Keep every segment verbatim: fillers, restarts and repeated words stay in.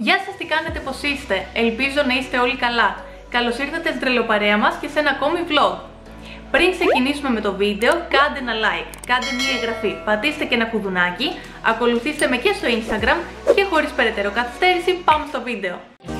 Γεια σας, τι κάνετε, πώς είστε? Ελπίζω να είστε όλοι καλά. Καλώς ήρθατε στην τρελοπαρέα μας και σε ένα ακόμη vlog. Πριν ξεκινήσουμε με το βίντεο, κάντε ένα like, κάντε μια εγγραφή, πατήστε και ένα κουδουνάκι, ακολουθήστε με και στο Instagram και χωρίς περαιτέρω καθυστέρηση πάμε στο βίντεο.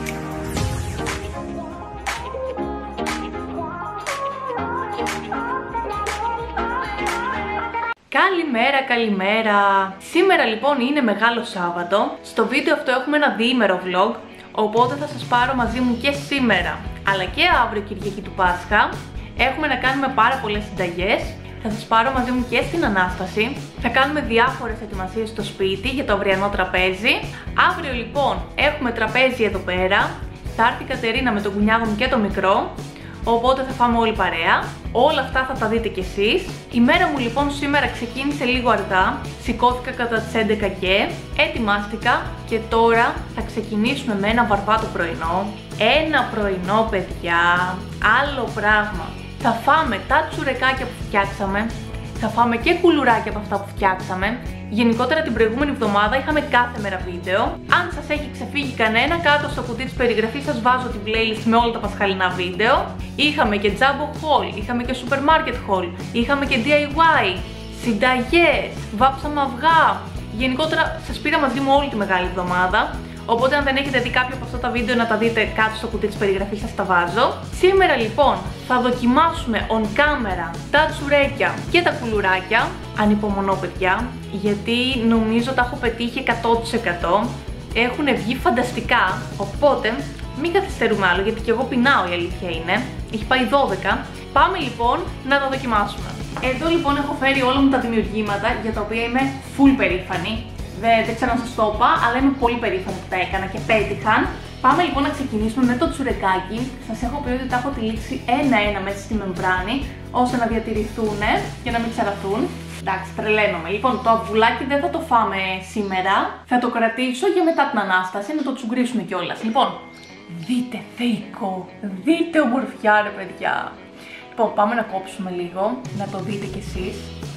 Καλημέρα, καλημέρα! Σήμερα λοιπόν είναι Μεγάλο Σάββατο. Στο βίντεο αυτό έχουμε ένα διήμερο vlog, οπότε θα σας πάρω μαζί μου και σήμερα, αλλά και αύριο Κυριακή του Πάσχα. Έχουμε να κάνουμε πάρα πολλές συνταγές. Θα σας πάρω μαζί μου και στην Ανάσταση. Θα κάνουμε διάφορες ετοιμασίες στο σπίτι για το αυριανό τραπέζι. Αύριο λοιπόν έχουμε τραπέζι εδώ πέρα. Θα έρθει η Κατερίνα με τον κουνιάδο μου και το μικρό, οπότε θα φάμε όλοι παρέα. Όλα αυτά θα τα δείτε κι εσείς. Η μέρα μου λοιπόν σήμερα ξεκίνησε λίγο αργά. Σηκώθηκα κατά τις έντεκα και ετοιμάστηκα και τώρα θα ξεκινήσουμε με ένα βαρβάτο πρωινό. Ένα πρωινό, παιδιά, άλλο πράγμα. Θα φάμε τα τσουρεκάκια που φτιάξαμε, θα φάμε και κουλουράκια από αυτά που φτιάξαμε. Γενικότερα την προηγούμενη εβδομάδα είχαμε κάθε μέρα βίντεο. Αν σας έχει ξεφύγει κανένα, κάτω στο κουτί της περιγραφής σας βάζω την playlist με όλα τα πασχαλινά βίντεο. Είχαμε και Jumbo Haul, είχαμε και Supermarket Haul, είχαμε και ντι άι γουάι, συνταγές, βάψαμε αυγά. Γενικότερα σας πήρα μαζί μου όλη τη μεγάλη εβδομάδα. Οπότε αν δεν έχετε δει κάποιο από αυτά τα βίντεο να τα δείτε κάτω στο κουτί της περιγραφής, σας τα βάζω. Σήμερα λοιπόν θα δοκιμάσουμε on camera τα τσουρέκια και τα κουλουράκια. Ανυπομονώ, παιδιά, γιατί νομίζω τα έχω πετύχει εκατό τοις εκατό. Έχουν βγει φανταστικά, οπότε μην καθυστερούμε άλλο, γιατί και εγώ πεινάω, η αλήθεια είναι. Έχει πάει δώδεκα. Πάμε λοιπόν να τα δοκιμάσουμε. Εδώ λοιπόν έχω φέρει όλα μου τα δημιουργήματα για τα οποία είμαι full περήφανη. Δεν, δεν ξέρω να σας το είπα, αλλά είμαι πολύ περήφανη που τα έκανα και πέτυχαν. Πάμε λοιπόν να ξεκινήσουμε με το τσουρεκάκι. Σας έχω πει ότι τα έχω τυλίξει ένα-ένα μέσα στη μεμβράνη, ώστε να διατηρηθούν και να μην ξεραθούν. Εντάξει, τρελαίνομαι. Λοιπόν, το αυγουλάκι δεν θα το φάμε σήμερα. Θα το κρατήσω για μετά την Ανάσταση, να το τσουγκρίσουμε κιόλας. Λοιπόν, δείτε θεϊκό, δείτε ομορφιά, ρε παιδιά. Λοιπόν, πάμε να κόψουμε λίγο, να το δείτε κι εσείς.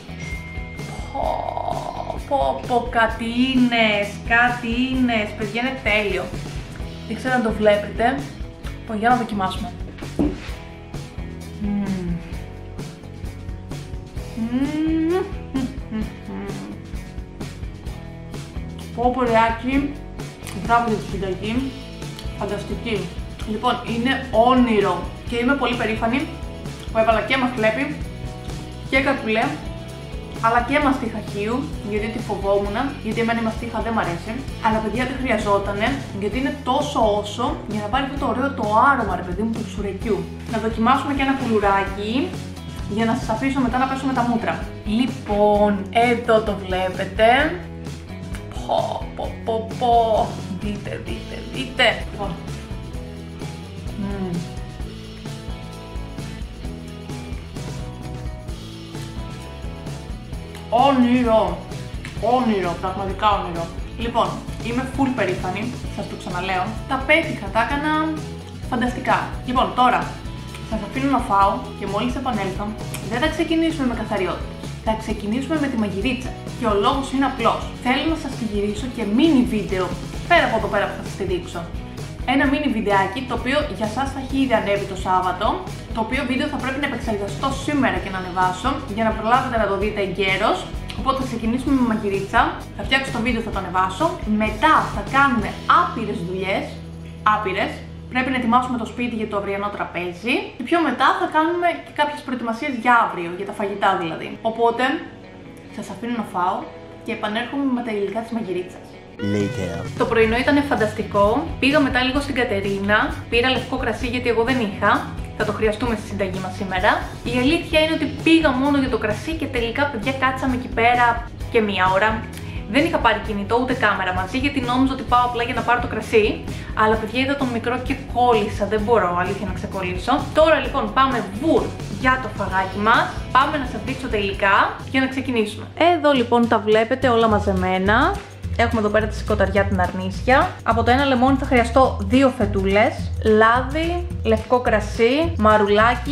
Πω πω, κάτι ίνες, κάτι ίνες, παιδιά, είναι τέλειο. Δεν ξέρω αν το βλέπετε. Λοιπόν, για να δοκιμάσουμε. Mm. Mm. Πω πω, ρεάκι, μπράβο για τη συνταγή, φανταστική. Λοιπόν, είναι όνειρο και είμαι πολύ περήφανη που έβαλα και μαχλέπι και καρπουλέ, αλλά και μαστίχα χείου, γιατί τη φοβόμουν, γιατί εμένα η μαστίχα δεν μ' αρέσει. Αλλά παιδιά δεν χρειαζότανε, γιατί είναι τόσο όσο για να πάρει αυτό το ωραίο το άρωμα, ρε παιδί μου, του τσουρεκιού. Να δοκιμάσουμε και ένα κουλουράκι, για να σας αφήσω μετά να πέσουμε τα μούτρα. Λοιπόν, εδώ το βλέπετε. Πω, πω, πω, πω. Δείτε, δείτε, δείτε. Λοιπόν. Mm. Όνειρο, όνειρο, πραγματικά όνειρο. Λοιπόν, είμαι full περήφανη, σας το ξαναλέω. Τα πέτυχα, τα έκανα φανταστικά. Λοιπόν, τώρα σας αφήνω να φάω και μόλις επανέλθω δεν θα ξεκινήσουμε με καθαριότητες. Θα ξεκινήσουμε με τη μαγειρίτσα. Και ο λόγος είναι απλός. Θέλω να σας τη γυρίσω και mini βίντεο πέρα από εδώ πέρα που θα σας τη δείξω. Ένα mini βιντεάκι το οποίο για σας θα έχει ήδη ανέβει το Σάββατο. Το οποίο βίντεο θα πρέπει να επεξεργαστώ σήμερα και να ανεβάσω για να προλάβετε να το δείτε εγκαίρως. Οπότε θα ξεκινήσουμε με μαγειρίτσα. Θα φτιάξω το βίντεο, θα το ανεβάσω. Μετά θα κάνουμε άπειρες δουλειές. Άπειρες. Πρέπει να ετοιμάσουμε το σπίτι για το αυριανό τραπέζι. Και πιο μετά θα κάνουμε και κάποιες προετοιμασίες για αύριο, για τα φαγητά δηλαδή. Οπότε σας αφήνω να φάω και επανέρχομαι με τα υλικά της μαγειρίτσας. Later. Το πρωινό ήταν φανταστικό. Πήγα μετά λίγο στην Κατερίνα. Πήρα λευκό κρασί γιατί εγώ δεν είχα. Θα το χρειαστούμε στη συνταγή μας σήμερα. Η αλήθεια είναι ότι πήγα μόνο για το κρασί και τελικά, παιδιά, κάτσαμε εκεί πέρα και μία ώρα. Δεν είχα πάρει κινητό ούτε κάμερα μαζί, γιατί νόμιζα ότι πάω απλά για να πάρω το κρασί. Αλλά παιδιά, είδα τον μικρό και κόλλησα. Δεν μπορώ, αλήθεια, να ξεκολλήσω. Τώρα λοιπόν πάμε βουρ για το φαγάκι μας. Πάμε να σας δείξω τα υλικά για να ξεκινήσουμε. Εδώ λοιπόν τα βλέπετε όλα μαζεμένα. Έχουμε εδώ πέρα τη σκοταριά, την αρνίσια. Από το ένα λεμόνι θα χρειαστώ δύο φετούλες, λάδι, λευκό κρασί, μαρουλάκι,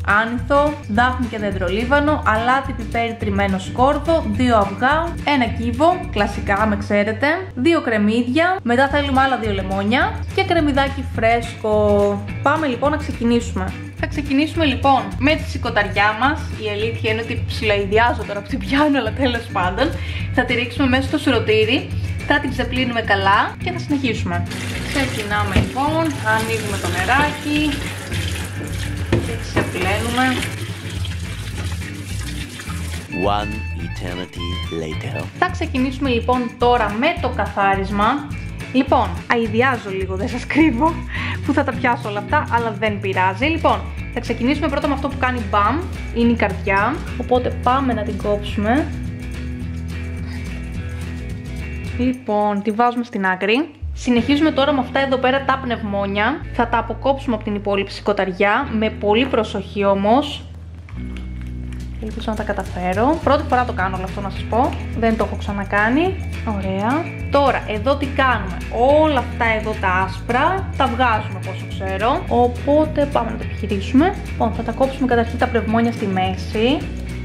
άνηθο, δάφνη και δεντρολίβανο, αλάτι, πιπέρι τριμμένο σκόρδο, δύο αυγά, ένα κύβο, κλασικά με ξέρετε, δύο κρεμμύδια, μετά θέλουμε άλλα δύο λεμόνια και κρεμμυδάκι φρέσκο. Πάμε λοιπόν να ξεκινήσουμε. Θα ξεκινήσουμε λοιπόν με τη σηκωταριά μας. Η αλήθεια είναι ότι ψιλοειδιάζω τώρα που την πιάνω, αλλά τέλος πάντων. Θα τη ρίξουμε μέσα στο σουρωτήρι, θα την ξεπλύνουμε καλά και θα συνεχίσουμε. Ξεκινάμε λοιπόν, ανοίγουμε το νεράκι και ξεπλένουμε. One eternity later. Θα ξεκινήσουμε λοιπόν τώρα με το καθάρισμα. Λοιπόν, αηδιάζω λίγο, δεν σας κρύβω, που θα τα πιάσω όλα αυτά, αλλά δεν πειράζει. Λοιπόν, θα ξεκινήσουμε πρώτα με αυτό που κάνει μπαμ, είναι η καρδιά, οπότε πάμε να την κόψουμε. Λοιπόν, τη βάζουμε στην άκρη. Συνεχίζουμε τώρα με αυτά εδώ πέρα τα πνευμόνια. Θα τα αποκόψουμε από την υπόλοιπη σηκωταριά, με πολύ προσοχή όμως. Ελπίζω να τα καταφέρω. Πρώτη φορά το κάνω όλο αυτό, να σας πω. Δεν το έχω ξανακάνει. Ωραία. Τώρα, εδώ τι κάνουμε. Όλα αυτά εδώ τα άσπρα τα βγάζουμε από όσο ξέρω. Οπότε πάμε να το επιχειρήσουμε. Λοιπόν, θα τα κόψουμε καταρχήν τα πνευμόνια στη μέση.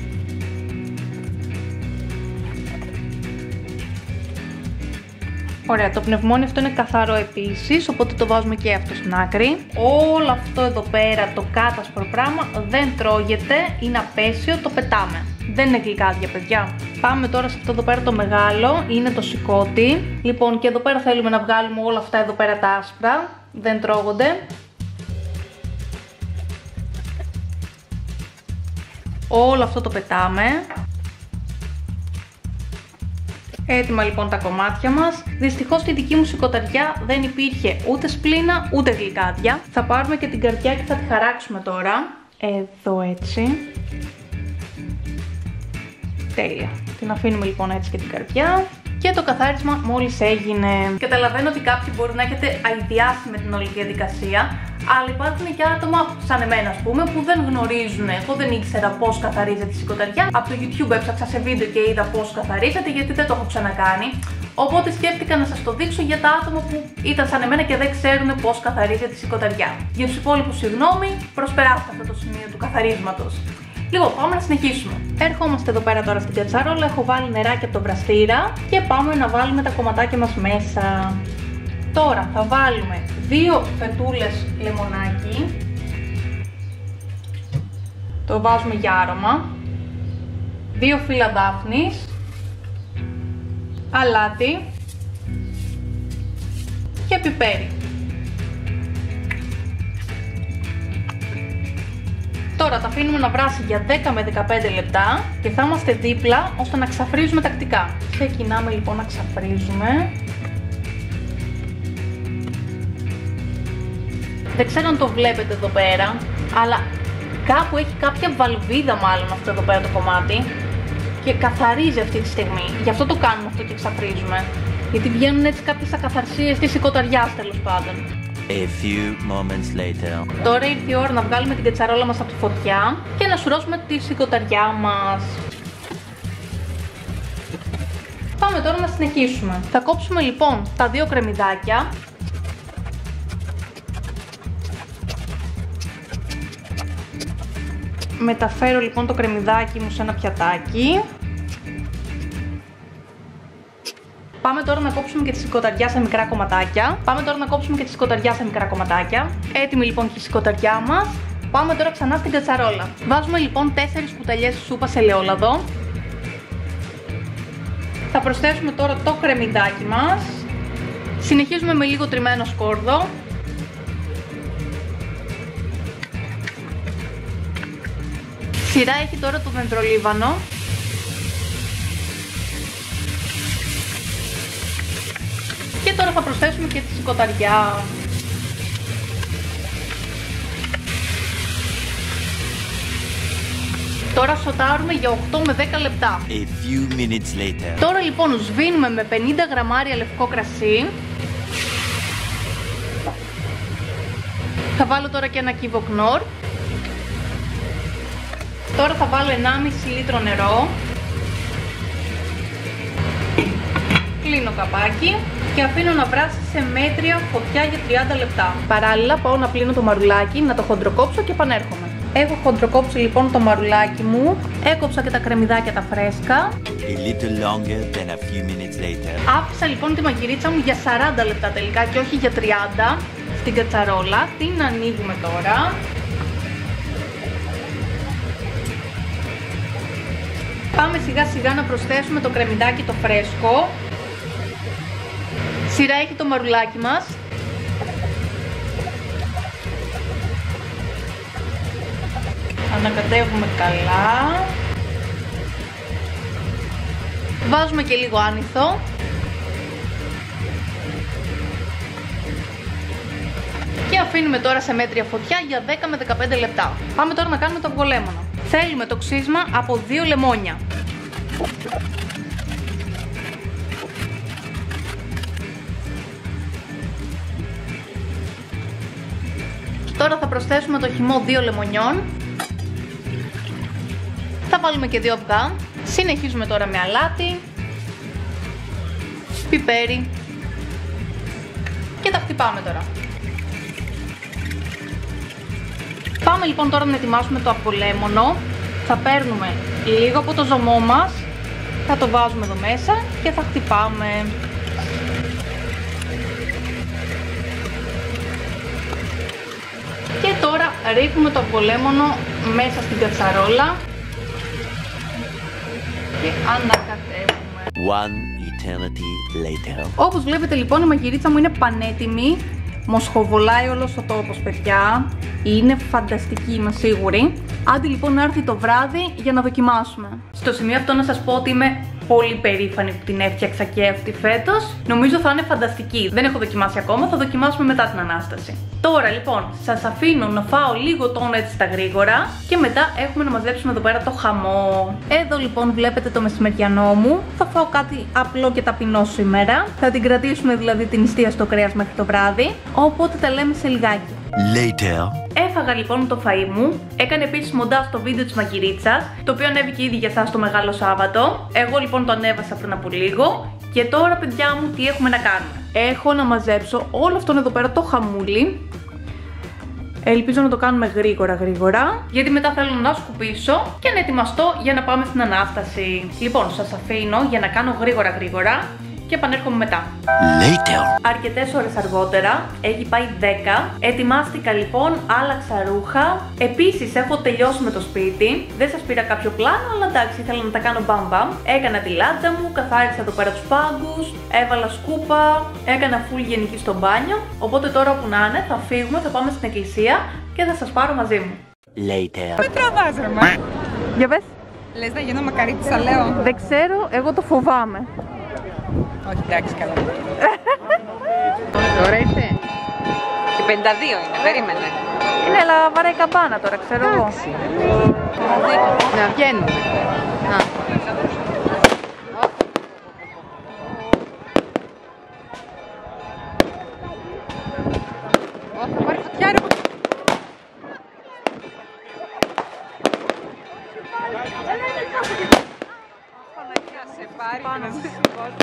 Ωραία, το πνευμόνι αυτό είναι καθαρό επίσης, οπότε το βάζουμε και αυτό στην άκρη. Όλο αυτό εδώ πέρα το κάτασπρο πράγμα δεν τρώγεται, είναι απέσιο, το πετάμε. Δεν είναι γλυκάδια, παιδιά. Πάμε τώρα σε αυτό εδώ πέρα το μεγάλο, είναι το σηκώτη. Λοιπόν, και εδώ πέρα θέλουμε να βγάλουμε όλα αυτά εδώ πέρα τα άσπρα, δεν τρώγονται. Όλο αυτό το πετάμε. Έτοιμα λοιπόν τα κομμάτια μας. Δυστυχώς στη δική μου σηκωταριά δεν υπήρχε ούτε σπλήνα ούτε γλυκάδια. Θα πάρουμε και την καρδιά και θα τη χαράξουμε τώρα. Εδώ έτσι. Τέλεια. Την αφήνουμε λοιπόν έτσι και την καρδιά. Και το καθάρισμα μόλις έγινε. Καταλαβαίνω ότι κάποιοι μπορεί να έχετε αηδιάσει με την όλη διαδικασία, αλλά υπάρχουν και άτομα σαν εμένα, ας πούμε, που δεν γνωρίζουν. Εγώ δεν ήξερα πώς καθαρίζεται η σηκωταριά. Από το YouTube έψαξα σε βίντεο και είδα πώς καθαρίζεται, γιατί δεν το έχω ξανακάνει. Οπότε σκέφτηκα να σας το δείξω για τα άτομα που ήταν σαν εμένα και δεν ξέρουν πώς καθαρίζεται η σηκωταριά. Για τους υπόλοιπους, συγγνώμη, προσπεράστε αυτό το σημείο του καθαρίσματος. Λοιπόν, πάμε να συνεχίσουμε. Ερχόμαστε εδώ πέρα τώρα στην κατσαρόλα, έχω βάλει νεράκι από το βραστήρα και πάμε να βάλουμε τα κομματάκια μας μέσα. Τώρα θα βάλουμε δύο φετούλες λεμονάκι. Το βάζουμε για άρωμα. Δύο φύλλα δάφνης. Αλάτι. Και πιπέρι. Τώρα τα αφήνουμε να βράσει για δέκα με δεκαπέντε λεπτά και θα είμαστε δίπλα ώστε να ξαφρίζουμε τακτικά. Ξεκινάμε λοιπόν να ξαφρίζουμε. Δεν ξέρω αν το βλέπετε εδώ πέρα, αλλά κάπου έχει κάποια βαλβίδα μάλλον αυτό εδώ πέρα το κομμάτι και καθαρίζει αυτή τη στιγμή. Γι' αυτό το κάνουμε αυτό και ξαφρίζουμε. Γιατί βγαίνουν έτσι κάποιες ακαθαρσίες της σηκωταριάς τέλος πάντων. A few moments later. Τώρα ήρθε η ώρα να βγάλουμε την κατσαρόλα μας από τη φωτιά και να σουρώσουμε τη σηκωταριά μας. Πάμε τώρα να συνεχίσουμε. Θα κόψουμε λοιπόν τα δύο κρεμμυδάκια. Μεταφέρω λοιπόν το κρεμμυδάκι μου σε ένα πιατάκι. Πάμε τώρα να κόψουμε και τη σηκωταριά σε μικρά κομματάκια. Πάμε τώρα να κόψουμε και τη σηκωταριά σε μικρά κομματάκια. Έτοιμη λοιπόν και η σηκωταριά μας. Πάμε τώρα ξανά στην κατσαρόλα. Βάζουμε λοιπόν τέσσερις κουταλιές σούπα σε ελαιόλαδο. Θα προσθέσουμε τώρα το κρεμμυδάκι μας. Συνεχίζουμε με λίγο τριμμένο σκόρδο. Σειρά έχει τώρα το δεντρολίβανο. Και τώρα θα προσθέσουμε και τη σηκωταριά. Τώρα σοτάρουμε για οκτώ με δέκα λεπτά. A few minutes later. Τώρα λοιπόν σβήνουμε με πενήντα γραμμάρια λευκό κρασί. Θα βάλω τώρα και ένα κύβο κνόρ. Τώρα θα βάλω ενάμιση λίτρο νερό. Κλείνω καπάκι και αφήνω να βράσει σε μέτρια φωτιά για τριάντα λεπτά. Παράλληλα πάω να πλύνω το μαρουλάκι, να το χοντροκόψω και επανέρχομαι. Έχω χοντροκόψει λοιπόν το μαρουλάκι μου. Έκοψα και τα κρεμμυδάκια τα φρέσκα. A little longer than a few minutes later. Άφησα λοιπόν τη μαγειρίτσα μου για σαράντα λεπτά τελικά και όχι για τριάντα στην κατσαρόλα. Την ανοίγουμε τώρα. Πάμε σιγά σιγά να προσθέσουμε το κρεμμυδάκι το φρέσκο. Σειρά έχει το μαρουλάκι μας. Ανακατεύουμε καλά. Βάζουμε και λίγο άνηθο. Και αφήνουμε τώρα σε μέτρια φωτιά για δέκα με δεκαπέντε λεπτά. Πάμε τώρα να κάνουμε το αυγολέμονο. Θέλουμε το ξύσμα από δύο λεμόνια. Τώρα θα προσθέσουμε το χυμό δύο λεμονιών. Θα βάλουμε και δύο αυγά. Συνεχίζουμε τώρα με αλάτι, πιπέρι και τα χτυπάμε τώρα. Πάμε λοιπόν τώρα να ετοιμάσουμε το αυγολέμονο. Θα παίρνουμε λίγο από το ζωμό μας, θα το βάζουμε εδώ μέσα και θα χτυπάμε. Και τώρα ρίχνουμε το αυγολέμονο μέσα στην κατσαρόλα και ανακατεύουμε. One eternity later. Όπως βλέπετε λοιπόν η μαγειρίτσα μου είναι πανέτοιμη. Μοσχοβολάει όλος ο τόπος, παιδιά. Είναι φανταστική, είμαι σίγουρη. Άντε λοιπόν να έρθει το βράδυ για να δοκιμάσουμε. Στο σημείο αυτό να σας πω ότι είμαι πολύ περήφανη που την έφτιαξα και αυτή φέτος. Νομίζω θα είναι φανταστική. Δεν έχω δοκιμάσει ακόμα, θα δοκιμάσουμε μετά την Ανάσταση. Τώρα λοιπόν σας αφήνω να φάω λίγο τόνο έτσι στα γρήγορα και μετά έχουμε να μαζέψουμε εδώ πέρα το χαμό. Εδώ λοιπόν βλέπετε το μεσημεριανό μου. Θα φάω κάτι απλό και ταπεινό σήμερα. Θα την κρατήσουμε δηλαδή την νηστεία στο κρέας μέχρι το βράδυ. Οπότε τα λέμε σε λιγάκι. Later. Έφαγα λοιπόν το φαΐ μου. Έκανε επίσης μοντάζ στο βίντεο της μαγειρίτσας, το οποίο ανέβηκε ήδη για εσάς το Μεγάλο Σάββατο. Εγώ λοιπόν το ανέβασα πριν από λίγο. Και τώρα, παιδιά μου, τι έχουμε να κάνουμε. Έχω να μαζέψω όλο αυτόν εδώ πέρα το χαμούλι. Ελπίζω να το κάνουμε γρήγορα γρήγορα, γιατί μετά θέλω να σκουπίσω και να ετοιμαστώ για να πάμε στην Ανάσταση. Λοιπόν, σας αφήνω για να κάνω γρήγορα γρήγορα και επανέρχομαι μετά. Later. Αρκετές ώρες αργότερα, έχει πάει δέκα. Ετοιμάστηκα λοιπόν, άλλαξα ρούχα. Επίσης έχω τελειώσει με το σπίτι. Δεν σας πήρα κάποιο πλάνο, αλλά εντάξει, ήθελα να τα κάνω μπαμ μπαμ. Έκανα τη λάτσα μου, καθάρισα εδώ πέρα τους πάγκους, έβαλα σκούπα, έκανα full γενική στο μπάνιο. Οπότε τώρα όπου να είναι θα φύγουμε, θα πάμε στην εκκλησία και θα σας πάρω μαζί μου. Later. Με τραβάς ρε μα. Για πες. Λες να γίνω μακαρίτσα, λέω. Δεν ξέρω, εγώ το φοβάμαι. Όχι, εντάξει, καλά. Τώρα ήρθε. Και πενήντα δύο είναι, περίμενε. Είναι αλλά βαράει καμπάνα τώρα, ξέρω εγώ. Να βγαίνουμε. Να. Ω, θα πάρει φωτιά ρε. Παναγιά σε πάρει και να σε σηκώσει.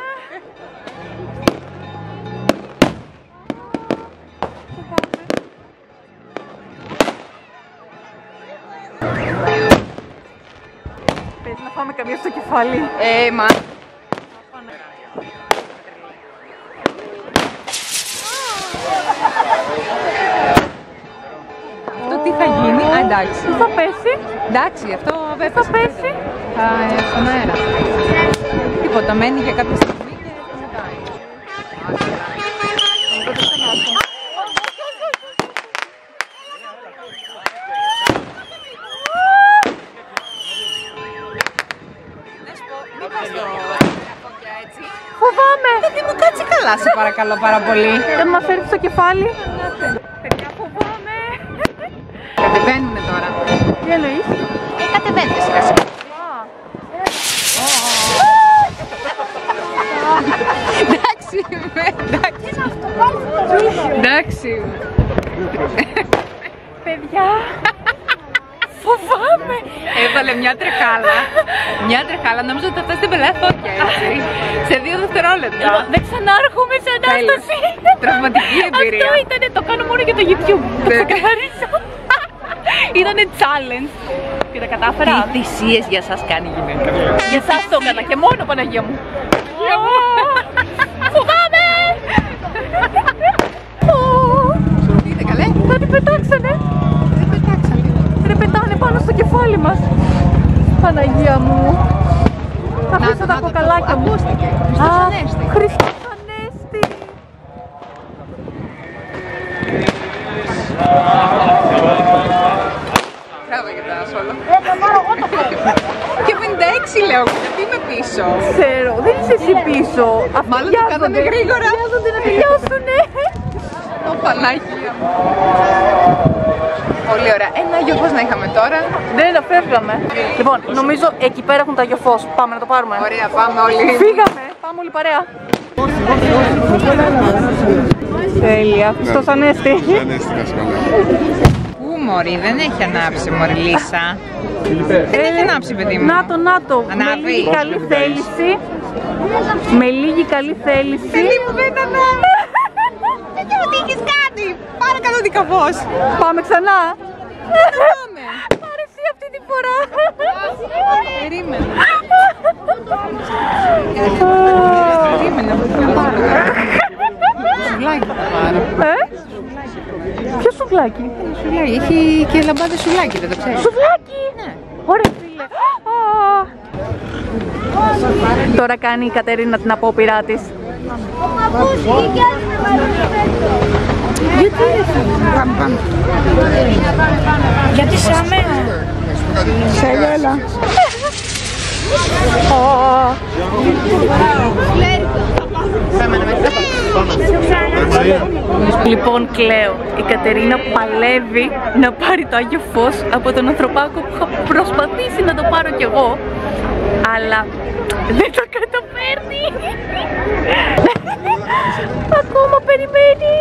Πες να φάμε καμία στο κεφάλι. Ε, μα. Αυτό τι θα γίνει, α, εντάξει. Τι θα πέσει, Εντάξει, αυτό δεν θα πέσει. Θα είναι στον αέρα. Τίποτα, μένει για κάποια στιγμή και ξετάει. Φοβάμαι. Δεν μου κάτσε καλά, σε παρακαλώ πάρα πολύ. Δεν μας έρθει στο κεφάλι. Παιδιά, φοβάμαι. Κατεβαίνουμε τώρα. Τι εννοείς? Ε, κατεβαίνετε σιγά σιγά. Εντάξει, εντάξει. Εντάξει. Παιδιά, φοβάμαι. Έβαλε μια τρεχάλα. Μια τρεχάλα, νόμιζα ότι θα φτάσει την πελά φωτιά, έτσι. Σε δύο δευτερόλεπτα. Δεν ξανάρχομαι σε Ανάσταση. Τραυματική εμπειρία. Αυτό ήτανε, το κάνω μόνο για το YouTube. Το ξεκαθαρίσω. Ήτανε challenge. Και τα κατάφερα. Τι θυσίες για σας κάνει η γυναίκα. Για εσάς το έκανα και μόνο, Παναγία μου. Φοβάμαι! Είδε καλέ. Κάτι πετάξανε. Δεν πετάξανε. Ρε πετάνε πάνω στο κεφάλι μας. Παναγία μου. Θα αφήσω τα κοκαλάκια μου. Ακούστηκε. Α, Χριστός Ανέστη. Χριστός Ανέστη. Μπράβο για τα σόλο. Και πενήντα έξι λέω, γιατί είμαι πίσω. Ξέρω, δεν είσαι εσύ πίσω. Μάλλον το κάνανε γρήγορα. Βιάζονται να τελειώσουνε. Ω Παναγία μου. Πολύ ωραία. Ένα Άγιο Φως να είχαμε τώρα. Δεν τα φεύγαμε. Λοιπόν, νομίζω εκεί πέρα έχουν το Άγιο Φως. Πάμε να το πάρουμε. Ωραία, πάμε όλοι. Φύγαμε. Πάμε όλοι παρέα. Τέλεια. Χριστός Ανέστη. Πού μωρή, δεν έχει ανάψει μωρή Λίσσα. Δεν έχει ανάψει παιδί μου. Να το, να το. Με Ανάβει. λίγη καλή θέληση. Με λίγη καλή θέληση. Παιδί μου δεν ανάβει. Δεν ξέρω τι έχεις κάνει. Πάρε κανονικά φως. Πάμε ξανά. Πάμε. Πάρε εσύ αυτή τη φορά. Περίμενε. Περίμενε. Σουβλάκι θα πάρω. Ε? Ποιο σουβλάκι? Σουβλάκι. Έχει και λαμπάδε σουβλάκι, δεν το ξέρεις. Σουβλάκι! Ναι. Ωραία φίλε. Α. Τώρα κάνει η Κατερίνα την απόπειρά της. Γιατί Πάμε, πάμε. Γιατί σαν μένα. Σε έλα. Πάμε να Λοιπόν, κλαίω. Η Κατερίνα παλεύει να πάρει το Άγιο Φως από τον ανθρωπάκο που είχα προσπαθήσει να το πάρω κι εγώ, αλλά δεν το καταφέρνει. Ακόμα περιμένει.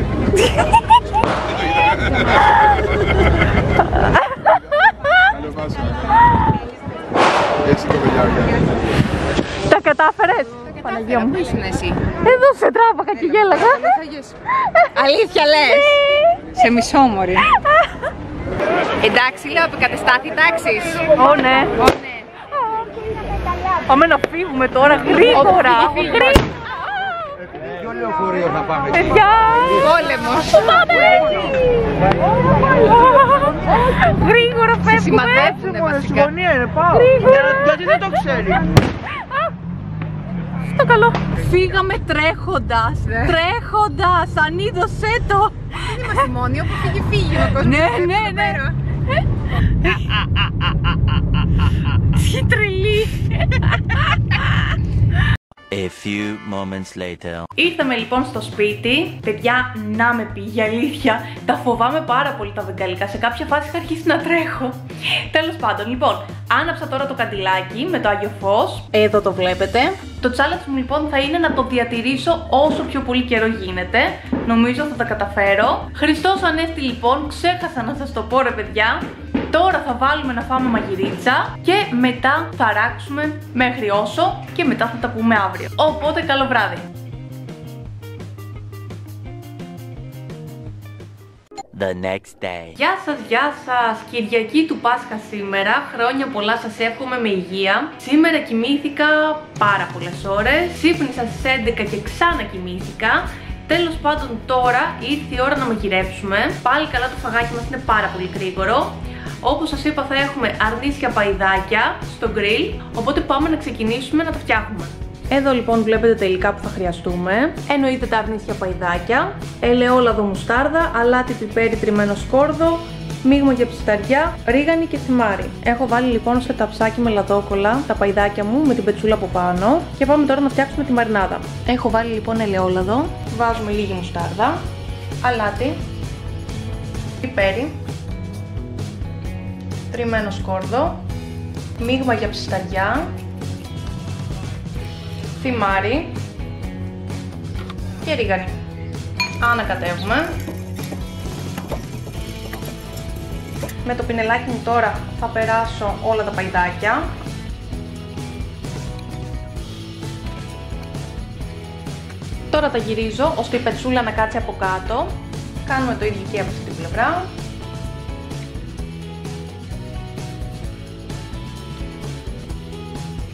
Τα κατάφερες? Παναγία μου. Πού ήσουν εσύ? Εδώ σε τράβαγα και γέλαγα. Αλήθεια λες? Σε μισό μωρή. Εντάξει λέω, επικατεστάθη τάξης. Ω ναι. Ω ναι. Πάμε να φύγουμε τώρα γρήγορα. Φύγει, φύγει. Ποιο λεωφορείο θα πάμε? Παιδιά! Πόλεμος. Πάμε! Γρήγορα φεύγουμε! Σημαδεύουνε βασικά. Γρήγορα! Γιατί δεν το ξέρει? Στο καλό! Φύγαμε τρέχοντας! Ναι. Τρέχοντας! Ανίδωσέ το! Δεν είμαστε μόνοι, όπου φύγει φύγει ο κόσμος. Ναι, ναι, ναι! Τι τρελή! A few moments later. Ήρθαμε λοιπόν στο σπίτι. Παιδιά, να με πήγε, αλήθεια. Τα φοβάμαι πάρα πολύ τα βεγγαλικά. Σε κάποια φάση είχα αρχίσει να τρέχω. Τέλος πάντων, λοιπόν, άναψα τώρα το καντιλάκι με το Άγιο Φως. Εδώ το βλέπετε. Το challenge μου λοιπόν θα είναι να το διατηρήσω όσο πιο πολύ καιρό γίνεται. Νομίζω θα τα καταφέρω. Χριστός Ανέστη λοιπόν, ξέχασα να σας το πω ρε παιδιά. Τώρα θα βάλουμε να φάμε μαγειρίτσα και μετά θα ράξουμε μέχρι όσο και μετά θα τα πούμε αύριο. Οπότε καλό βράδυ! The next day. Γεια σας, γεια σας! Κυριακή του Πάσχα σήμερα. Χρόνια πολλά σας εύχομαι με υγεία. Σήμερα κοιμήθηκα πάρα πολλές ώρες. Ξύπνησα στις έντεκα και ξανά κοιμήθηκα. Τέλος πάντων τώρα ήρθε η ώρα να μαγειρέψουμε. Πάλι καλά το φαγάκι μας είναι πάρα πολύ γρήγορο. Όπως σας είπα θα έχουμε αρνίσια παϊδάκια στο γκριλ, οπότε πάμε να ξεκινήσουμε να τα φτιάχνουμε. Εδώ λοιπόν βλέπετε τα υλικά που θα χρειαστούμε. Εννοείται τα αρνίσια παϊδάκια, ελαιόλαδο μουστάρδα, αλάτι, πιπέρι, τριμμένο σκόρδο, μείγμα για ψηταριά, ρίγανη και θυμάρι. Έχω βάλει λοιπόν σε ταψάκι με λαδόκολλα τα παϊδάκια μου με την πετσούλα από πάνω και πάμε τώρα να φτιάξουμε τη μαρινάδα. Έχω βάλει λοιπόν ελαιόλαδο, βάζουμε λίγη μουστάρδα, αλάτι, πιπέρι, τριμμένο σκόρδο, μείγμα για ψισταριά, θυμάρι και ρίγανη. Ανακατεύουμε. Με το πινελάκι μου τώρα θα περάσω όλα τα παϊδάκια. Τώρα τα γυρίζω ώστε η πετσούλα να κάτσει από κάτω. Κάνουμε το ίδιο και από αυτή την πλευρά.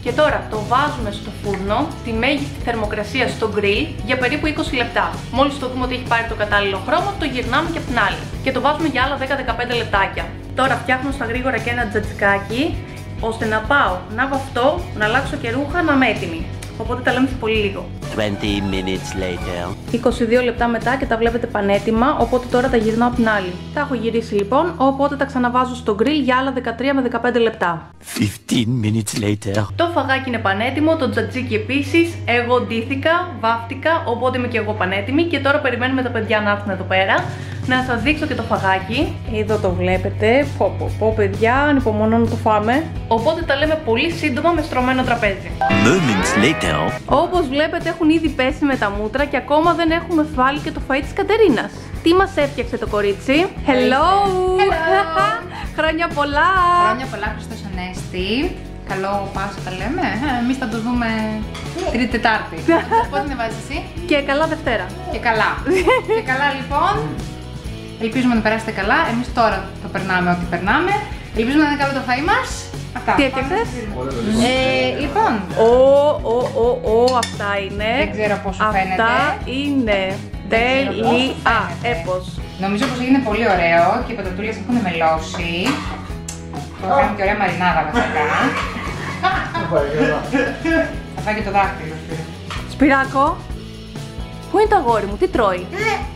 Και τώρα το βάζουμε στο φούρνο, στη μέγιστη θερμοκρασία στο γκριλ για περίπου είκοσι λεπτά. Μόλις το δούμε ότι έχει πάρει το κατάλληλο χρώμα, το γυρνάμε και από την άλλη. Και το βάζουμε για άλλα δέκα με δεκαπέντε λεπτάκια. Τώρα φτιάχνω στα γρήγορα και ένα τζατζικάκι, ώστε να πάω να βαφτώ, να αλλάξω και ρούχα, να είμαι έτοιμη. Οπότε τα λέμε σε πολύ λίγο. twenty minutes later. είκοσι δύο λεπτά μετά και τα βλέπετε πανέτοιμα, οπότε τώρα τα γυρνάω από την άλλη. Τα έχω γυρίσει λοιπόν, οπότε τα ξαναβάζω στο γκριλ για άλλα δεκατρία με δεκαπέντε λεπτά. fifteen minutes later. Το φαγάκι είναι πανέτοιμο, το τζατζίκι επίσης. Εγώ ντύθηκα, βάφτηκα, οπότε είμαι και εγώ πανέτοιμη. Και τώρα περιμένουμε τα παιδιά να έρθουν εδώ πέρα. Να σας δείξω και το φαγάκι. Εδώ το βλέπετε. Πω πω πω παιδιά, ανυπομονώ να το φάμε. Οπότε τα λέμε πολύ σύντομα με στρωμένο τραπέζι. Moments later. Όπως βλέπετε έχουν ήδη πέσει με τα μούτρα και ακόμα δεν έχουμε βάλει και το φαΐ της Κατερίνας. Τι μας έφτιαξε το κορίτσι? Hello! Χρόνια πολλά! Χρόνια πολλά, Χριστός Ανέστη. Καλό Πάσχα τα λέμε. Εμείς θα το δούμε Τρίτη Τετάρτη. Πότε την βάζεις εσύ? Και καλά Δευτέρα. Και καλά. Και καλά λοιπόν. Ελπίζουμε να περάσετε καλά. Εμείς τώρα το περνάμε ό,τι περνάμε. Ελπίζουμε να είναι καλό το φαΐ μας. Αυτά. Τι έφτιαξες? Ε, λοιπόν. Ω, ω, ω, ω, αυτά είναι. Δεν ξέρω πώς σου φαίνεται. Αυτά είναι τέλεια. Έπως. Νομίζω πως έγινε πολύ ωραίο και οι πατατούλες έχουν μελώσει. Το κάνουμε και ωραία μαρινάδα βασικά. Θα φάει και το δάχτυλο. Σπυράκο, πού είναι το αγόρι μου, τι τρώει?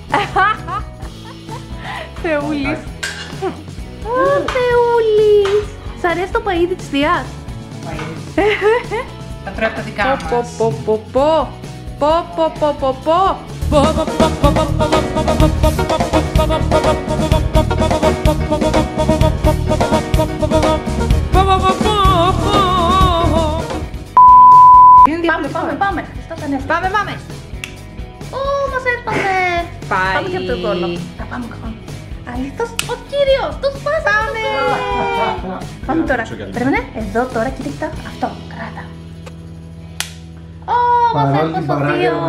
Θεούλης. Ω, Θεούλης. Σ' αρέσει το παΐδι της θείας? Θα τρώει από τα δικά μας. Πω πω πω πω. Πω πω πω πω πω. Πάμε, πάμε, πάμε. Πάμε, πάμε. Ω, μας έσπασε. Πάει. Πάμε και από το κόλλο. Θα πάμε, πάμε. Αλήθως, ο κύριος, το σπάσαμε. Πάμε τώρα. Περίμενε, εδώ τώρα, κοίτα, αυτό, κράτα. Ω, μας έσπασε ο θείος.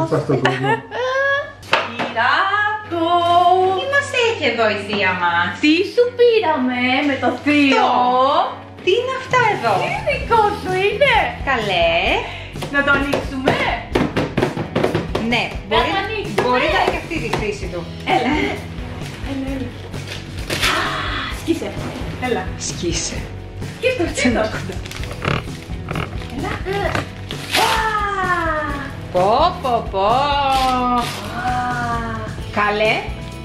Κυράκο. Τι μας έχει εδώ η θεία μας? Τι σου πήραμε με το θείο? Τι είναι αυτά εδώ? Τι δικό σου είναι? Καλέ. Να το ανοίξουμε? Ναι, Να μπορεί, το ανοίξουμε. μπορεί να είναι και αυτή τη χρήση του. Έλα. Έλα, έλα. Α, σκίσε. Έλα. Σκίσε. Σκίσε, σκίσε. Έλα. Α, Πω πω πω. Καλέ.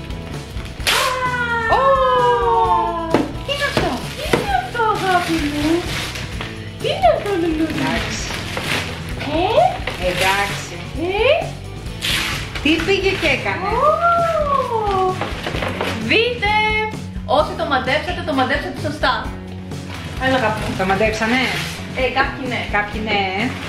Ω, τι είναι αυτό? Τι είναι αυτό, αγάπη μου? Τι είναι αυτό, λουλούδι? Εντάξει. Ε, Εντάξει. ε. Τι πήγε και έκανε? Ω, δείτε! Όσοι το μαντέψατε, το μαντέψατε σωστά. Έλα, αγάπη μου. Το μαντέψανε? Ε, κάποιοι ναι. Κάποιοι ναι.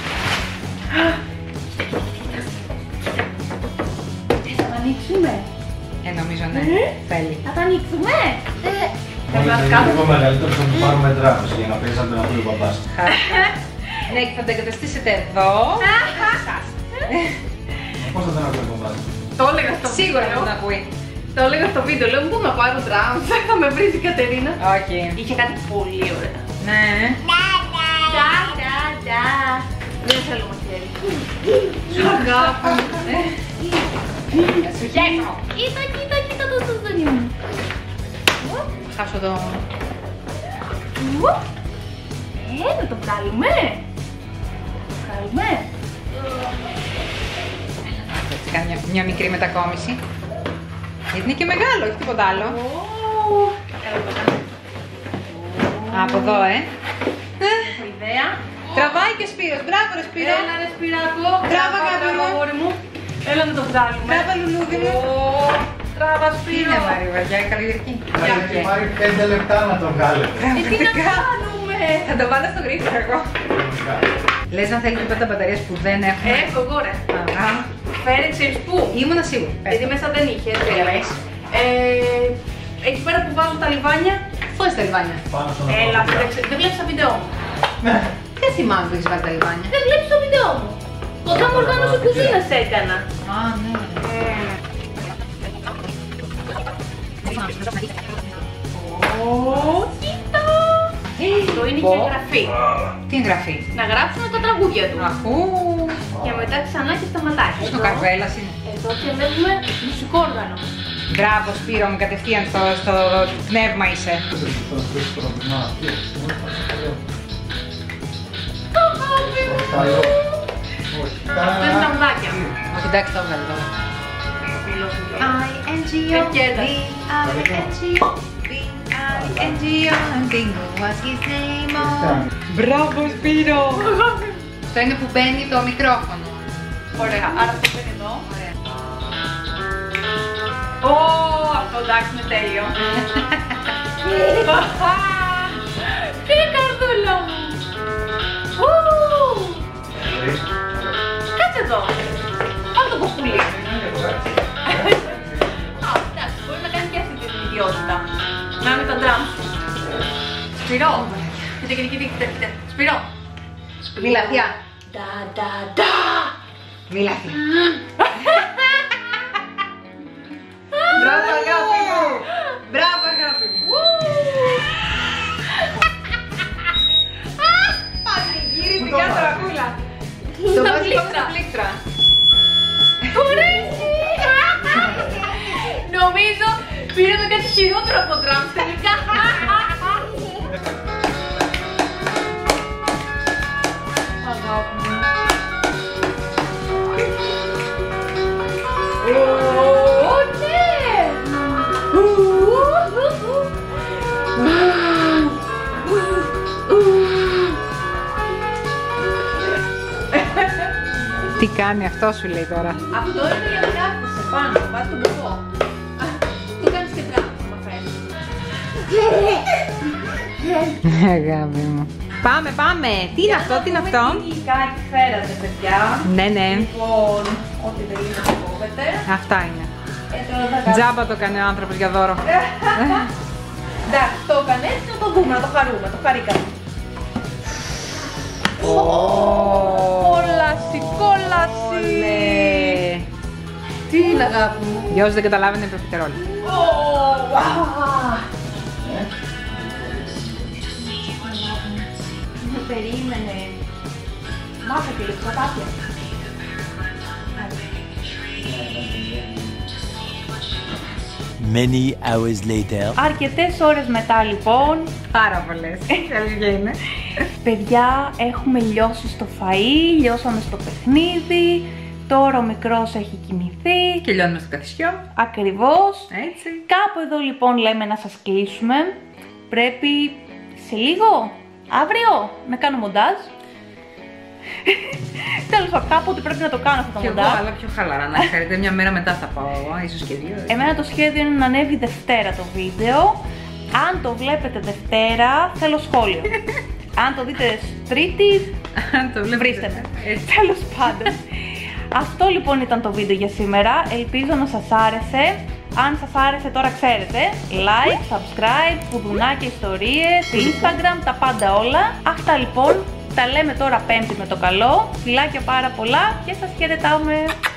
Ε, θα το ανοίξουμε. Ε, νομίζω ναι. Ε. Θέλει. Θα το ανοίξουμε. Ε, Μόλις θα είναι λίγο μεγαλύτερο θα του πάρουμε τράπεζα για να παίζει σαν τον Απούλιο Παπάς. Ναι, και θα το εγκαταστήσετε εδώ. Εσάς. Πώς θα τον Απούλιο Παπάς? Το έλεγα στο Σίγουρα βίντεο. θα τον ακούει. Το έλεγα στο βίντεο. Λέω, πού να πάω τράμψ. Θα με βρει η Κατερίνα. Όχι. Είχε κάτι πολύ ωραίο. Ναι. Ντα, ντα, ντα. Δεν θέλω μαχαίρι. Αγάπη. Σου χαίρω. Κοίτα, κοίτα, κοίτα το σουζουνί μου. Θα χάσω το... Ε, να το βγάλουμε. Το βγάλουμε. Έτσι κάνει μια, μια μικρή μετακόμιση. Γιατί είναι και μεγάλο, όχι τίποτα άλλο. Α, από εδώ, ε. Ιδέα. Τραβάει και ο Σπύρος. Μπράβο, ρε Σπύρο. Έλα ρε Σπυράκο. Μπράβο, αγάπη μου. αγόρι μου. Έλα να το βγάλουμε. Μπράβο, λουλούδι μου. Τράβα Τι Σπύρο. είναι, Μαρία, βαριά, καλλιεργική. Θα έχει πάρει πέντε λεπτά να το βγάλετε. Ε, τι να Πραγματικά. κάνουμε. Θα το βάλω στο γρήγορο εγώ. Λες να θέλει τίποτα μπαταρίες που δεν έχουμε. Έχω εγώ ρε. Α, Φέρε ξέρεις πού. ήμουνα σίγουρη. Πες Γιατί το. μέσα δεν είχε. έτσι. Για πες. Ε, εκεί πέρα που βάζω τα λιβάνια. Πού είναι τα λιβάνια? Πάνω στον Έλα, Απούλιο. δεν δεν βλέπεις τα βίντεο μου. Δεν θυμάμαι που έχεις βάλει τα λιβάνια. Δεν βλέπεις το βίντεο μου. Όταν μου οργάνωση κουζίνας έκανα. Α, ναι. Ω, κοίτα! Το είναι και εγγραφή. Τι εγγραφή? Να γράψουμε τα τραγούδια του. Αφού. Και μετά ξανά και σταματάει. Στο καρβέλας είναι. Εδώ διαλέγουμε μουσικό όργανο. Μπράβο Σπύρο μου, κατευθείαν στο, στο πνεύμα είσαι. Αυτό είναι τραγουδάκια. Όχι, εντάξει, το έβγαλε τώρα. I N G O D I N G O D I N G O Dingo was his name. Μπράβο Σπύρο! Αυτό είναι που μπαίνει το μικρόφωνο. Ωραία, άρα αυτό είναι εδώ. Ωραία. Ω, αυτό εντάξει είναι τέλειο. Τι καρδούλα μου. Κάτσε εδώ. Πάμε το κοπούλι. Α, εντάξει, μπορεί να κάνει και αυτή την ιδιότητα. Να είναι τα drums. Σπυρό. Κοίτα, κοίτα, κοίτα, κοίτα. Σπυρό. Μιλαθιά. Da, da, da. Μιλαθιά. Μπράβο αγάπη μου. Μπράβο αγάπη μου. Πανηγύρισε για τραγούλα. Το βάζει πάνω στα πλήκτρα. Κουρέσει! Νομίζω πήραμε κάτι χειρότερο από drums τελικά. Αγάπη μου. Ω, ναι! Τι κάνει αυτό σου λέει τώρα? Αυτό είναι για να κάθεσαι πάνω, βάζει τον μπουφό. Το κάνεις και drums, άμα φέρεις. Αγάπη μου. Πάμε, πάμε. Τι είναι αυτό, τι είναι αυτό? Τι υλικάκι φέρατε, παιδιά. Ναι, ναι. Λοιπόν, ό,τι δεν είναι να κόβεται. Αυτά είναι. Ε, τώρα θα κάνουμε. Τζάμπα το κάνει ο άνθρωπος για δώρο. Εντάξει, το έκανε έτσι, να το δούμε, να το χαρούμε, το χαρήκαμε. Κόλαση, κόλαση! Τι είναι αγάπη μου? Για όσους δεν καταλάβαινε, είναι προφιτερόλ. Με περίμενε. Μάθε και λίγο πατάτια. Many hours later. Αρκετές ώρες μετά λοιπόν. Πάρα πολλές. Αλήθεια είναι. Παιδιά, έχουμε λιώσει στο φαΐ, λιώσαμε στο παιχνίδι. Τώρα ο μικρός έχει κοιμηθεί. Και λιώνουμε στο καθισιό. Ακριβώς. Έτσι. Κάπου εδώ λοιπόν λέμε να σας κλείσουμε. Πρέπει σε λίγο, αύριο, να κάνω μοντάζ. Τέλος πάντων, κάποτε πρέπει να το κάνω αυτό το Και εγώ, μοντάζ. αλλά πιο χαλαρά να ξέρετε. Μια μέρα μετά θα πάω εγώ, ίσως και δύο. Εμένα το σχέδιο είναι να ανέβει Δευτέρα το βίντεο. Αν το βλέπετε Δευτέρα, θέλω σχόλιο. Αν το δείτε Τρίτη, Αν το βλέπετε. βρίστε με. Έτσι. Τέλος πάντων. Αυτό λοιπόν ήταν το βίντεο για σήμερα. Ελπίζω να σας άρεσε. Αν σας άρεσε τώρα ξέρετε, like, subscribe, κουδουνάκια, ιστορίες, Instagram, τα πάντα όλα. Αυτά λοιπόν, τα λέμε τώρα Πέμπτη με το καλό. Φιλάκια πάρα πολλά και σας χαιρετάμε.